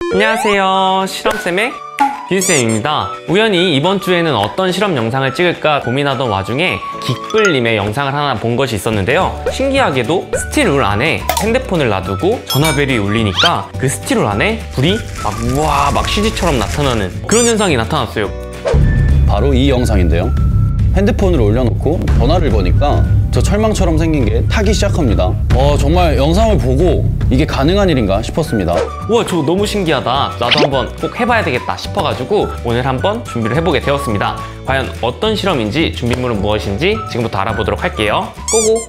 안녕하세요, 실험쌤의 뷰쌤입니다. 우연히 이번 주에는 어떤 실험 영상을 찍을까 고민하던 와중에 긱블님의 영상을 하나 본 것이 있었는데요. 신기하게도 스틸울 안에 핸드폰을 놔두고 전화벨이 울리니까 그 스틸울 안에 불이 막 CG처럼 나타나는 그런 현상이 나타났어요. 바로 이 영상인데요. 핸드폰을 올려놓고 전화를 거니까 저 철망처럼 생긴 게 타기 시작합니다. 정말 영상을 보고 이게 가능한 일인가 싶었습니다. 우와, 저거 너무 신기하다. 나도 한번 꼭 해봐야 되겠다 싶어가지고 오늘 한번 준비를 해보게 되었습니다. 과연 어떤 실험인지, 준비물은 무엇인지 지금부터 알아보도록 할게요. 고고!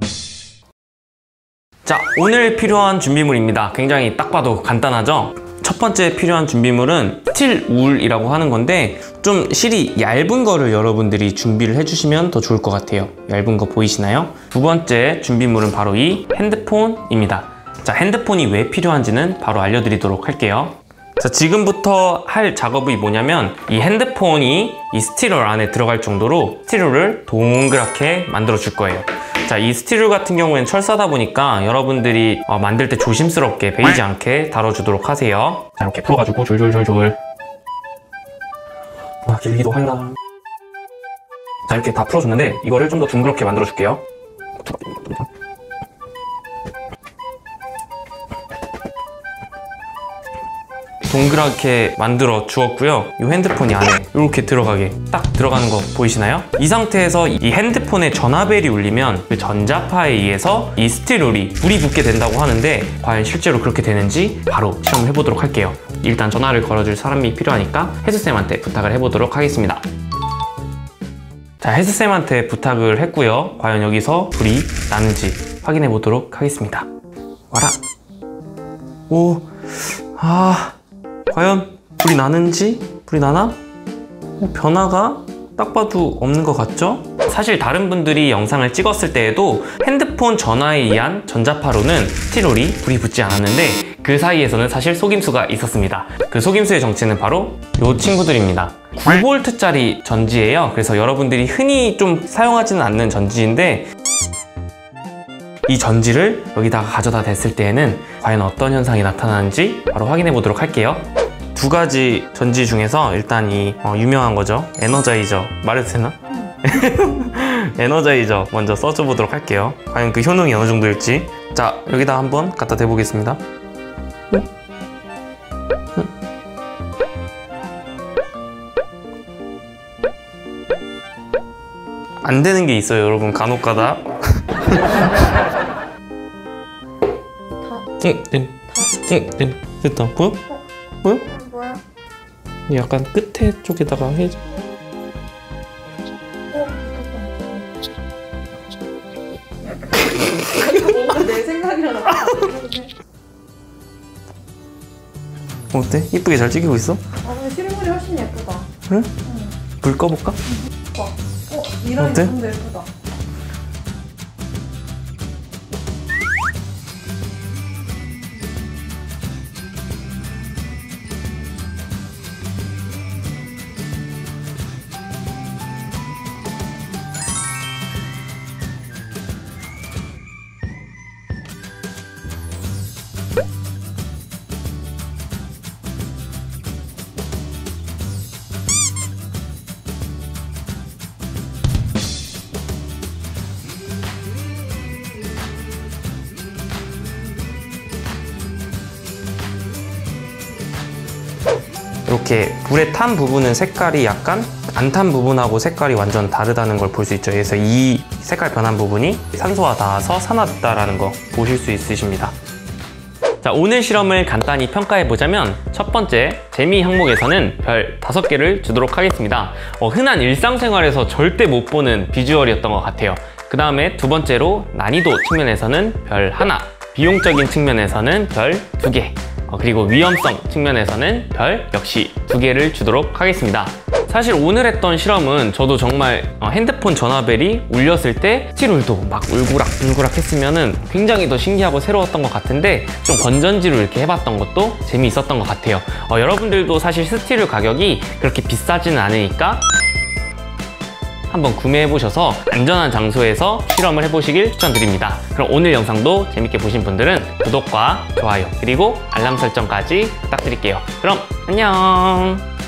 자, 오늘 필요한 준비물입니다. 굉장히 딱 봐도 간단하죠? 첫 번째 필요한 준비물은 스틸울이라고 하는 건데 좀 실이 얇은 거를 여러분들이 준비를 해주시면 더 좋을 것 같아요. 얇은 거 보이시나요? 두 번째 준비물은 바로 이 핸드폰입니다. 자, 핸드폰이 왜 필요한지는 바로 알려드리도록 할게요. 자, 지금부터 할 작업이 뭐냐면 이 핸드폰이 이 스틸울 안에 들어갈 정도로 스틸울을 동그랗게 만들어 줄 거예요. 자, 이 스틸울 같은 경우에는 철사다 보니까 여러분들이 만들 때 조심스럽게 베이지 않게 다뤄주도록 하세요. 자, 이렇게 풀어가지고 졸졸졸졸. 길기도 하려나. 자, 이렇게 다 풀어줬는데 이거를 좀 더 둥그렇게 만들어 줄게요. 동그랗게 만들어 주었고요. 이 핸드폰이 안에 이렇게 들어가게 딱 들어가는 거 보이시나요? 이 상태에서 이 핸드폰에 전화벨이 울리면 그 전자파에 의해서 이 스틸울이 불이 붙게 된다고 하는데 과연 실제로 그렇게 되는지 바로 실험을 해보도록 할게요. 일단 전화를 걸어줄 사람이 필요하니까 혜수쌤한테 부탁을 해보도록 하겠습니다. 자, 혜수쌤한테 부탁을 했고요. 과연 여기서 불이 나는지 확인해 보도록 하겠습니다. 와라. 오, 과연 불이 나는지? 불이 나나? 변화가 딱 봐도 없는 것 같죠? 사실 다른 분들이 영상을 찍었을 때에도 핸드폰 전화에 의한 전자파로는 스틸울이 불이 붙지 않았는데 그 사이에서는 사실 속임수가 있었습니다. 그 속임수의 정체는 바로 이 친구들입니다. 9V짜리 전지예요. 그래서 여러분들이 흔히 좀 사용하지는 않는 전지인데 이 전지를 여기다가 가져다 댔을 때에는 과연 어떤 현상이 나타나는지 바로 확인해 보도록 할게요. 두 가지 전지 중에서 일단 이 유명한 거죠. 에너자이저 말해도 되나? 에너자이저 먼저 써줘 보도록 할게요. 과연 그 효능이 어느 정도일지. 자, 여기다 한번 갖다 대보겠습니다. 안 되는 게 있어요, 여러분. 간혹가다. 됐다. 보여? 보여? 뭐야? 약간 끝에 쪽에다가 해줘. 뭔가 내 생각이랑 어때? 이쁘게 잘 찍히고 있어? 근데 실물이 훨씬 예쁘다. 그래? 불 꺼볼까? 이런 어때? 좀 더 예쁘다. 이렇게 불에 탄 부분은 색깔이 약간 안 탄 부분하고 색깔이 완전 다르다는 걸 볼 수 있죠. 그래서 이 색깔 변한 부분이 산소와 닿아서 산화됐다라는 거 보실 수 있으십니다. 자, 오늘 실험을 간단히 평가해보자면 첫 번째, 재미 항목에서는 별 5개를 주도록 하겠습니다. 흔한 일상생활에서 절대 못 보는 비주얼이었던 것 같아요. 그 다음에 두 번째로 난이도 측면에서는 별 1, 비용적인 측면에서는 별 2개, 그리고 위험성 측면에서는 별 역시 2개를 주도록 하겠습니다. 사실 오늘 했던 실험은 저도 정말 핸드폰 전화벨이 울렸을 때 스틸울도 막 울그락불그락 했으면은 굉장히 더 신기하고 새로웠던 것 같은데 좀 건전지로 이렇게 해봤던 것도 재미있었던 것 같아요. 여러분들도 사실 스틸울 가격이 그렇게 비싸지는 않으니까 한번 구매해보셔서 안전한 장소에서 실험을 해보시길 추천드립니다. 그럼 오늘 영상도 재밌게 보신 분들은 구독과 좋아요 그리고 알람 설정까지 부탁드릴게요. 그럼 안녕.